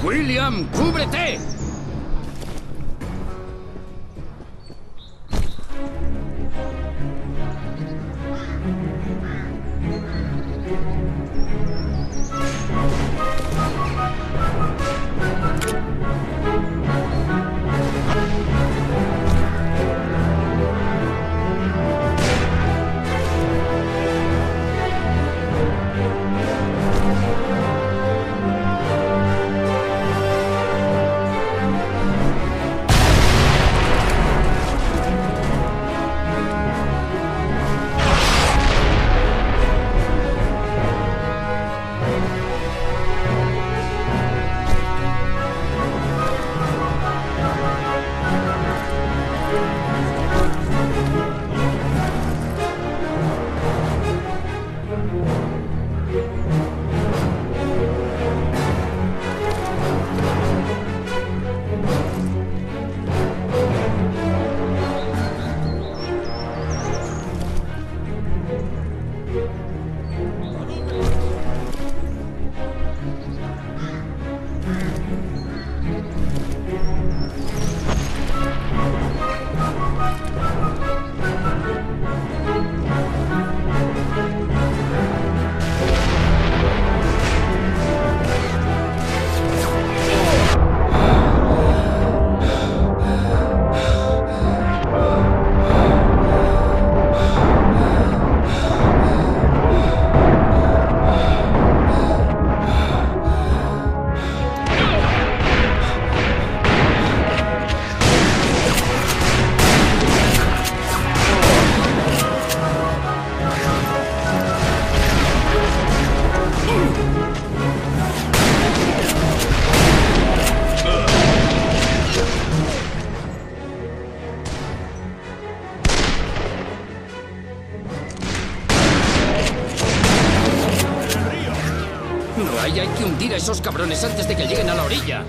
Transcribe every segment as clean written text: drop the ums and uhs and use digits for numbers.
William, cúbrete. Hay que hundir a esos cabrones antes de que lleguen a la orilla.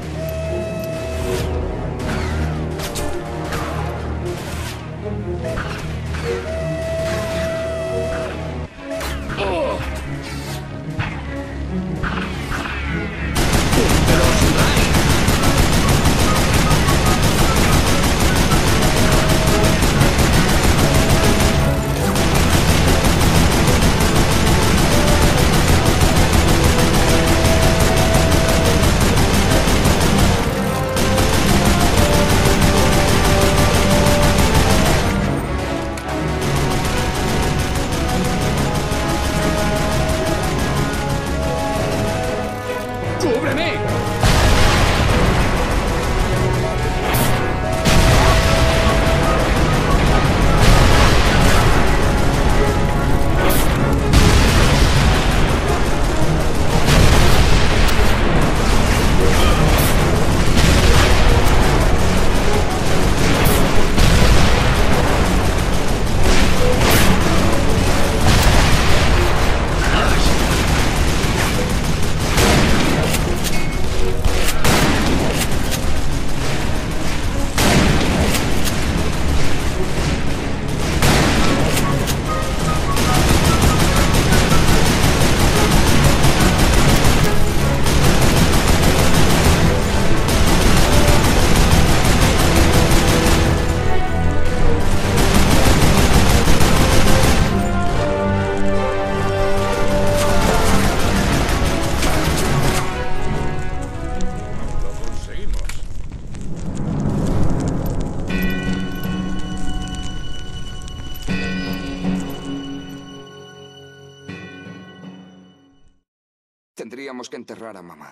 Tendríamos que enterrar a mamá.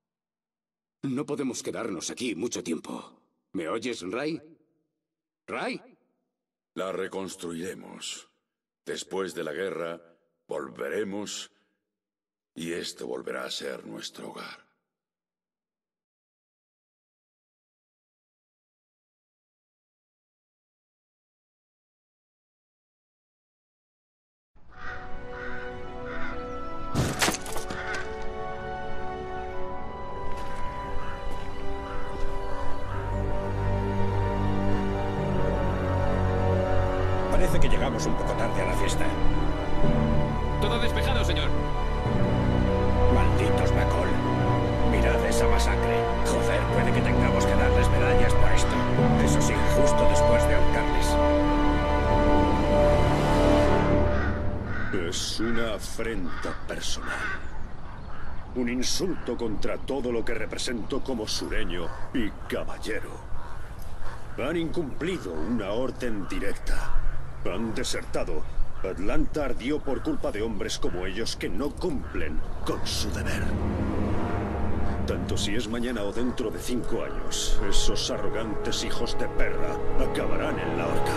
No podemos quedarnos aquí mucho tiempo. ¿Me oyes, Ray? ¿Ray? La reconstruiremos. Después de la guerra, volveremos y esto volverá a ser nuestro hogar. Parece que llegamos un poco tarde a la fiesta. Todo despejado, señor. Malditos McCall. Mirad ese esa masacre. Joder, puede que tengamos que darles medallas por esto. Eso sí, justo después de ahorcarles. Es una afrenta personal. Un insulto contra todo lo que represento como sureño y caballero. Han incumplido una orden directa. Han desertado. Atlanta ardió por culpa de hombres como ellos que no cumplen con su deber. Tanto si es mañana o dentro de 5 años, esos arrogantes hijos de perra acabarán en la horca.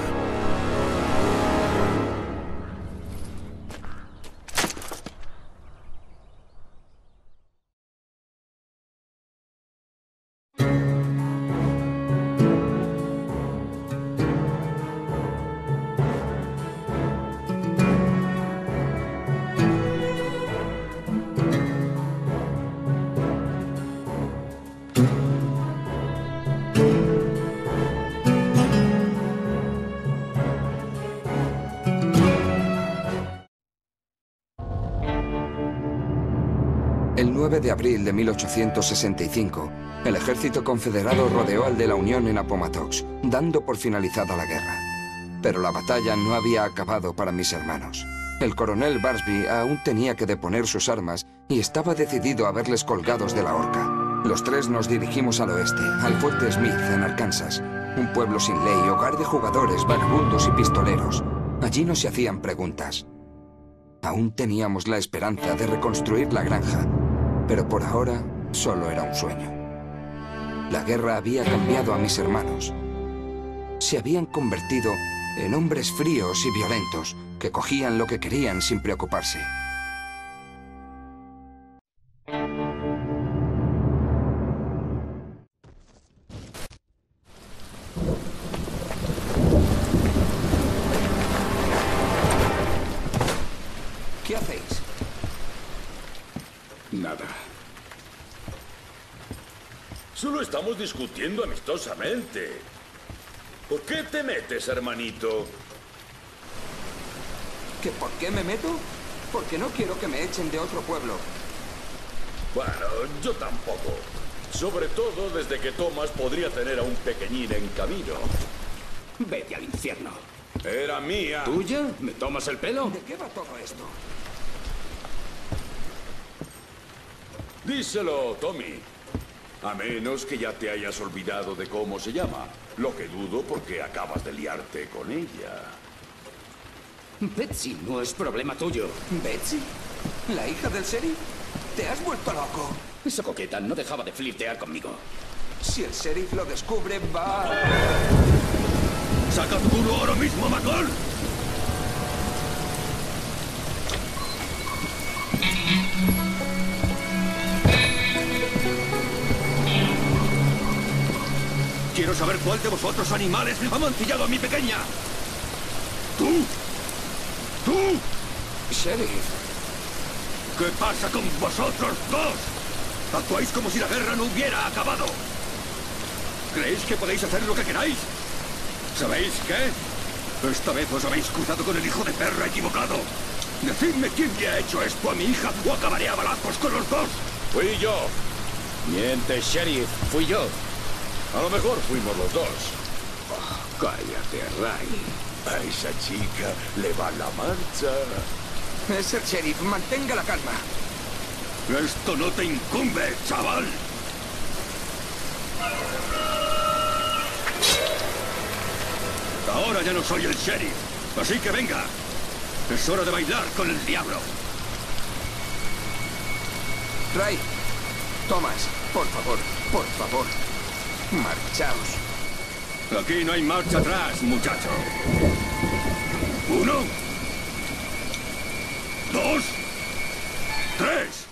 El 9 de abril de 1865, el ejército confederado rodeó al de la Unión en Appomattox, dando por finalizada la guerra. Pero la batalla no había acabado para mis hermanos. El coronel Barsby aún tenía que deponer sus armas y estaba decidido a verles colgados de la horca. Los tres nos dirigimos al oeste, al fuerte Smith, en Arkansas, un pueblo sin ley, hogar de jugadores, vagabundos y pistoleros. Allí no se hacían preguntas. Aún teníamos la esperanza de reconstruir la granja, pero por ahora solo era un sueño. La guerra había cambiado a mis hermanos. Se habían convertido en hombres fríos y violentos que cogían lo que querían sin preocuparse. ¿Qué hacéis? Nada. Solo estamos discutiendo amistosamente. ¿Por qué te metes, hermanito? ¿Que por qué me meto? Porque no quiero que me echen de otro pueblo. Bueno, yo tampoco. Sobre todo desde que Thomas podría tener a un pequeñín en camino. Vete al infierno. Era mía. ¿Tuya? ¿Me tomas el pelo? ¿De qué va todo esto? Díselo, Tommy. A menos que ya te hayas olvidado de cómo se llama. Lo que dudo porque acabas de liarte con ella. Betsy no es problema tuyo. ¿Betsy? ¿La hija del sheriff? ¿Te has vuelto loco? Esa coqueta no dejaba de flirtear conmigo. Si el sheriff lo descubre, va... ¡Saca tu culo ahora mismo, McCall! Quiero saber cuál de vosotros animales ha mancillado a mi pequeña. ¡Tú! ¡Tú! Sheriff. ¿Qué pasa con vosotros dos? Actuáis como si la guerra no hubiera acabado. ¿Creéis que podéis hacer lo que queráis? ¿Sabéis qué? Esta vez os habéis cruzado con el hijo de perra equivocado. Decidme quién le ha hecho esto a mi hija o acabaré a balazos con los dos. Fui yo. Miente, sheriff. Fui yo. A lo mejor fuimos los dos. Cállate, Ray. A esa chica le va la marcha. Es el sheriff. Mantenga la calma. Esto no te incumbe, chaval. Ahora ya no soy el sheriff. Así que venga. Es hora de bailar con el diablo. Ray. Thomas, por favor, por favor. Marchaos. Aquí no hay marcha atrás, muchacho. 1, 2, 3.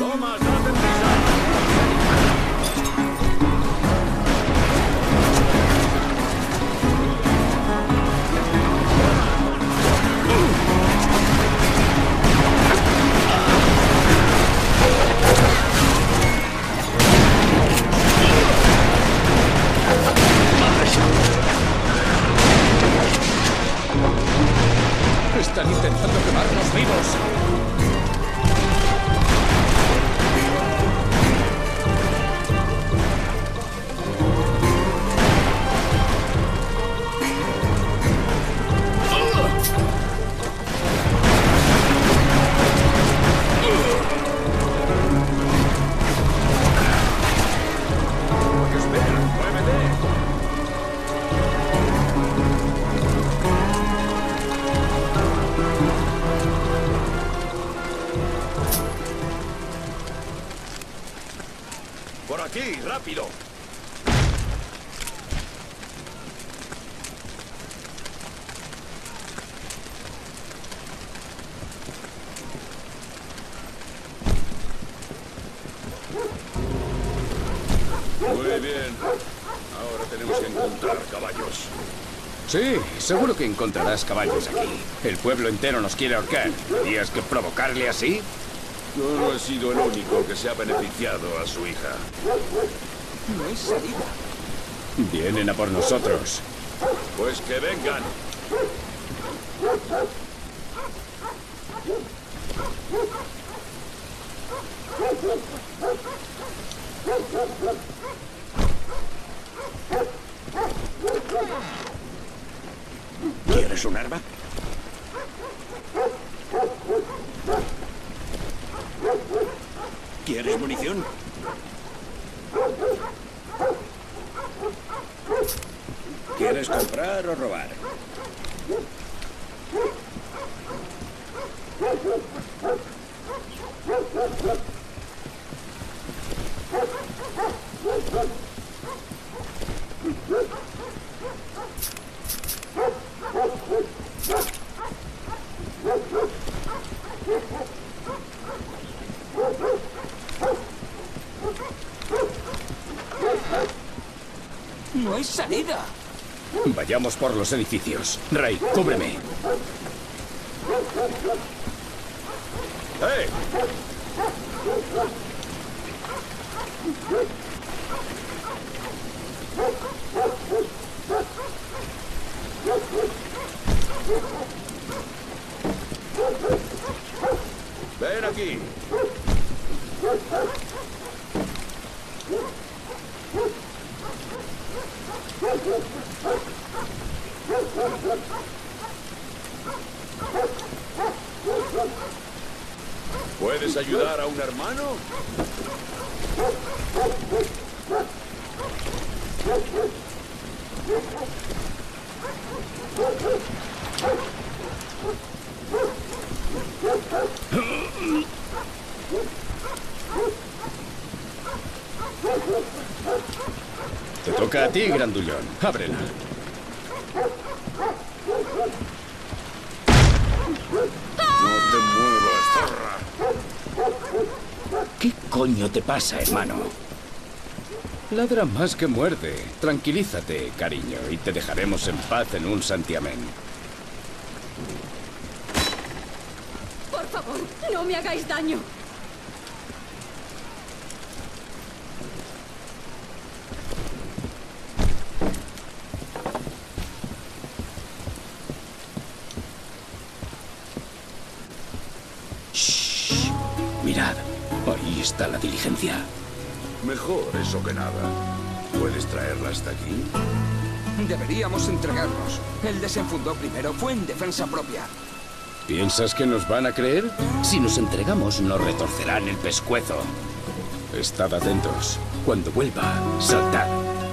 ¡Thomas, date prisa! Están intentando quemarnos vivos. Espera, muévete. Por aquí, rápido. Muy bien. Ahora tenemos que encontrar caballos. Sí, seguro que encontrarás caballos aquí. El pueblo entero nos quiere ahorcar. ¿Tenías que provocarle así? Yo no he sido el único que se ha beneficiado a su hija. No hay salida. Vienen a por nosotros. Pues que vengan. ¿Quieres un arma? ¿Quieres munición? ¿Quieres comprar o robar? No hay salida. Vayamos por los edificios. Ray, cúbreme. ¡Eh! Ven aquí. ¿Puedes ayudar a un hermano? Te toca a ti, grandullón. Ábrela. No te muevas, zorra. ¿Qué coño te pasa, hermano? Ladra más que muerde. Tranquilízate, cariño, y te dejaremos en paz en un santiamén. Por favor, no me hagáis daño. Shh. Mirad, ahí está la diligencia. Mejor eso que nada. ¿Puedes traerla hasta aquí? Deberíamos entregarnos. Él desenfundó primero. Fue en defensa propia. ¿Piensas que nos van a creer? Si nos entregamos, nos retorcerán el pescuezo. Estad atentos. Cuando vuelva, saltad.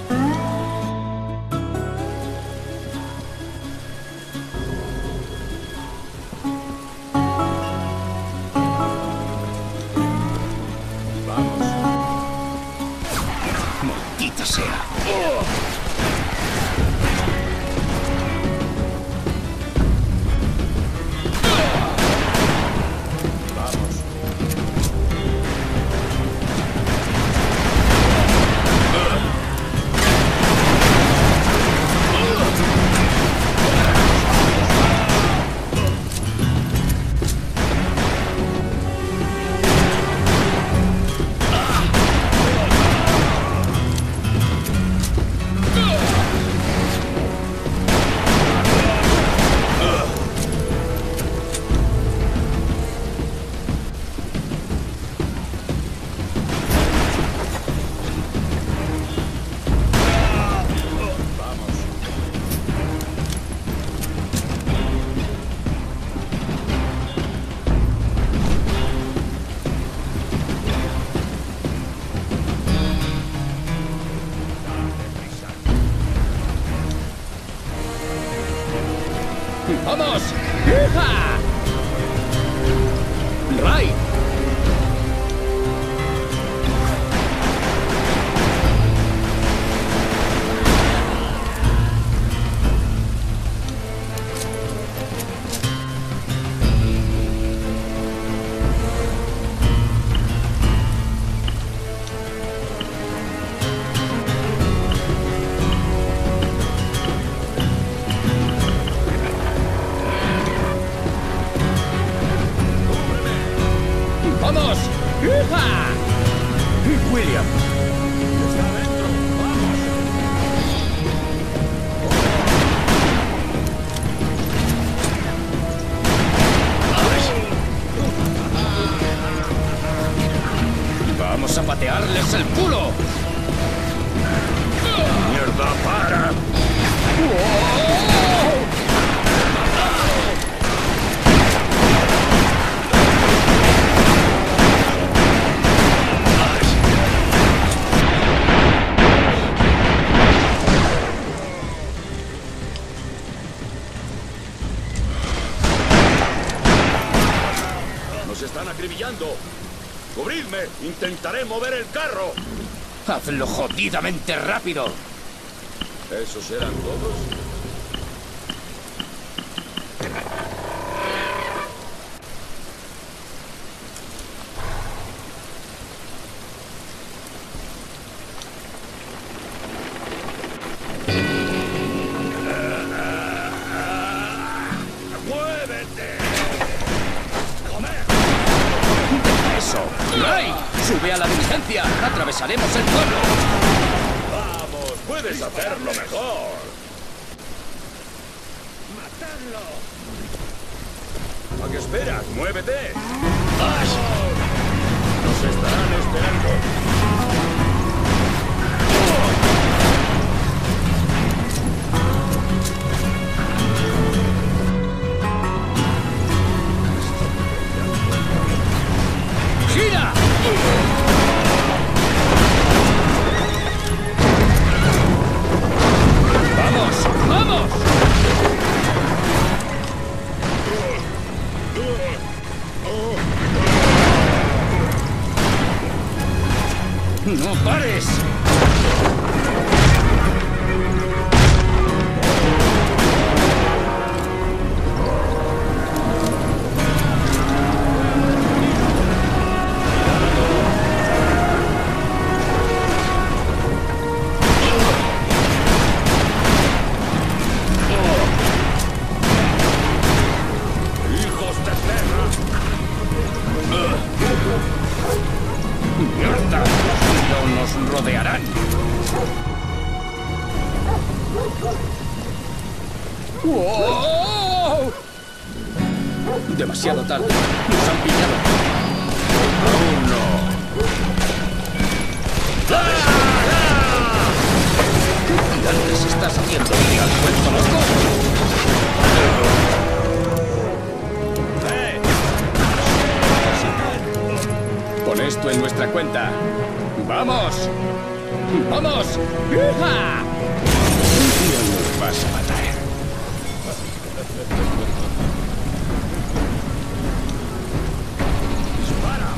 Vamos. Maldita sea. Vamos. ¡Vamos! ¡Hija! ¡Ray! ¡Vamos! ¡Hija! ¡William! ¡Está adentro! ¡Vamos! ¡Vamos a patearles el culo! ¡Mierda, para! ¡Nos están acribillando! ¡Cubridme! ¡Intentaré mover el carro! ¡Hazlo jodidamente rápido! ¿Esos eran todos? ¡Muévete! ¡Eso! ¡Ray! ¡Sube a la diligencia! ¡Atravesaremos el pueblo! ¡Vamos! ¡Puedes hacerlo mejor! ¡Matadlo! ¿A qué esperas? ¡Muévete! ¡Vamos! ¡Nos estarán esperando! ¡Gira! ¡Vamos! ¡Vamos! ¡No pares! ¡Hijos de perra! ¡Mierda! ¡No nos rodearán! ¡Wow! Demasiado tarde. Nos han pillado. ¡Aún no! ¿Qué gigantes estás haciendo? ¿Te has vuelto loco? Pon esto en nuestra cuenta. ¡Vamos! ¡Vamos! ¡Hija! Un día nos vas a matar. ¡Dispara!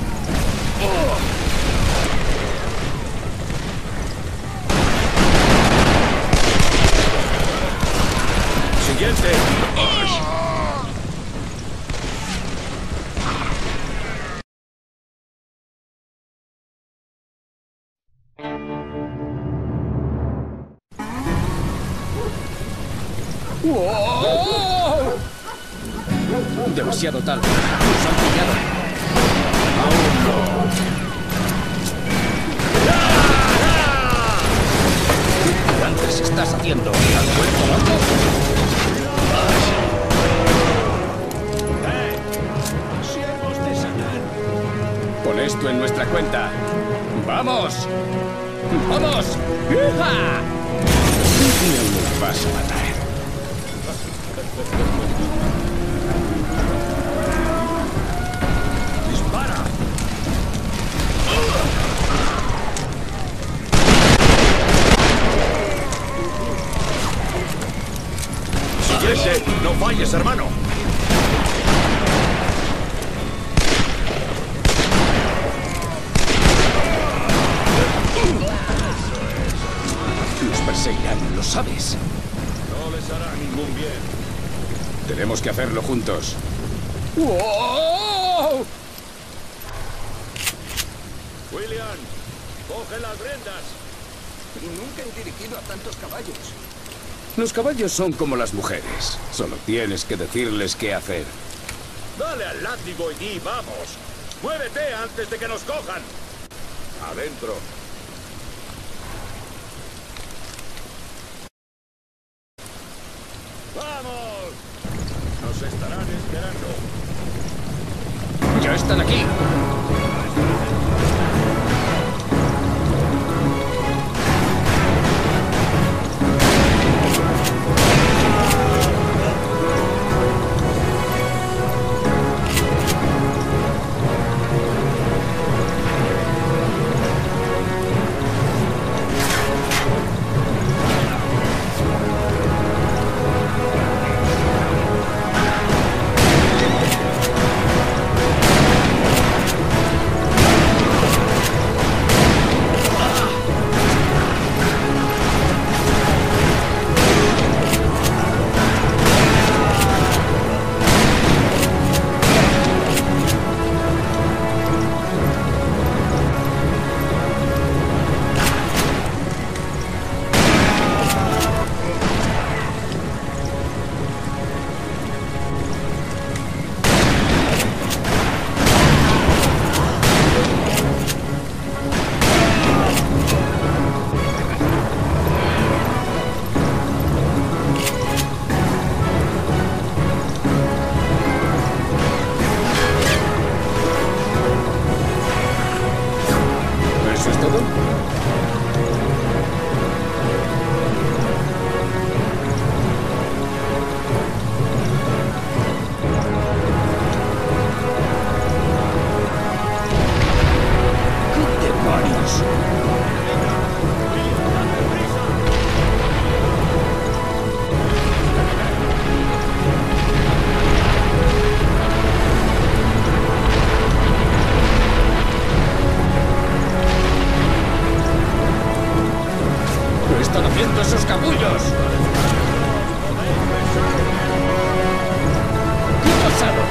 ¡Siguiente! ¡Wow! Demasiado tarde. Nos han pillado. ¡Aún no! ¿Qué gigantes estás haciendo? ¿Te has vuelto loco? ¡Siervos de Satán! Pon esto en nuestra cuenta. ¡Vamos! ¡Vamos! ¡Hija! Un día nos vas a matar. ¡Dispara! ¡Siguiente! ese! ¡No falles, hermano! Nos perseguirán, ¿lo sabes? No les hará ningún bien. Tenemos que hacerlo juntos. ¡Wow! William, coge las riendas. Nunca he dirigido a tantos caballos. Los caballos son como las mujeres. Solo tienes que decirles qué hacer. Dale al látigo y di, vamos. Muévete antes de que nos cojan. Adentro. ¡Vamos! Nos estarán esperando. ¡Ya están aquí! ¿Eso es todo? ¿Qué demonios? ¿Qué están haciendo esos capullos? ¿Qué ha pasado?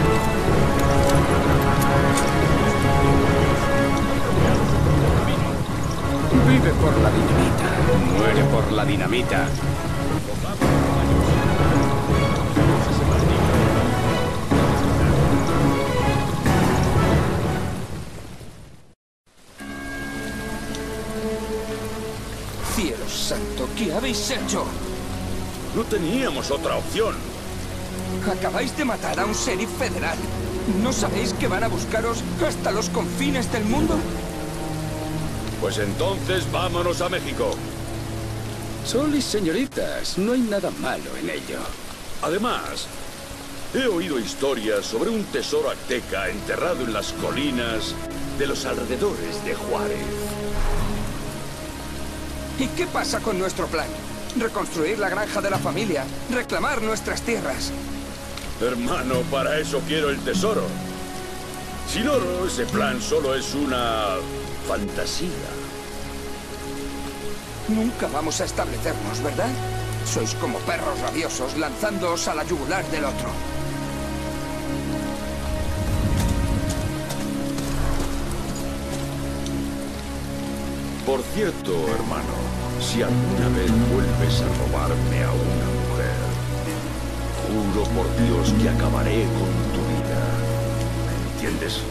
Vive por la dinamita, muere por la dinamita. ¡Cielo santo! ¿Qué habéis hecho? No teníamos otra opción. Acabáis de matar a un sheriff federal. ¿No sabéis que van a buscaros hasta los confines del mundo? Pues entonces vámonos a México. Solis, señoritas, no hay nada malo en ello. Además, he oído historias sobre un tesoro azteca enterrado en las colinas de los alrededores de Juárez. ¿Y qué pasa con nuestro plan? Reconstruir la granja de la familia, reclamar nuestras tierras. Hermano, para eso quiero el tesoro. Sin oro, ese plan solo es una fantasía. Nunca vamos a establecernos, ¿verdad? Sois como perros rabiosos lanzándoos a la yugular del otro. Por cierto, hermano, si alguna vez vuelves a robarme a una mujer, juro por Dios que acabaré con tu vida. ¿Me entiendes?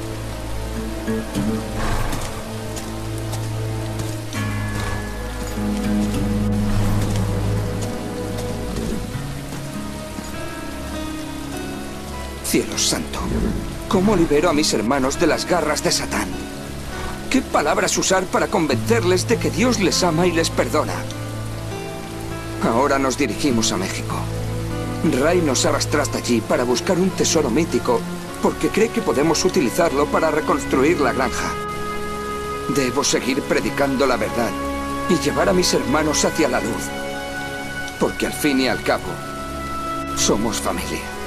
Cielo santo, ¿cómo libero a mis hermanos de las garras de Satán? ¿Qué palabras usar para convencerles de que Dios les ama y les perdona? Ahora nos dirigimos a México. Ray nos arrastra hasta allí para buscar un tesoro mítico, porque cree que podemos utilizarlo para reconstruir la granja. Debo seguir predicando la verdad y llevar a mis hermanos hacia la luz. Porque al fin y al cabo, Somos familia.